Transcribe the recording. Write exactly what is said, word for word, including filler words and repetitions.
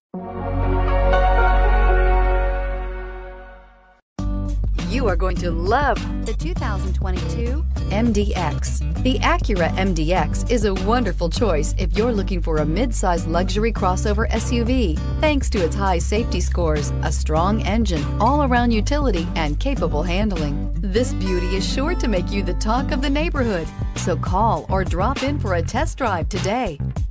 You are going to love the two thousand twenty-two M D X. The Acura M D X is a wonderful choice if you're looking for a mid-size luxury crossover S U V. Thanks to its high safety scores, a strong engine, all-around utility, and capable handling, this beauty is sure to make you the talk of the neighborhood. So call or drop in for a test drive today.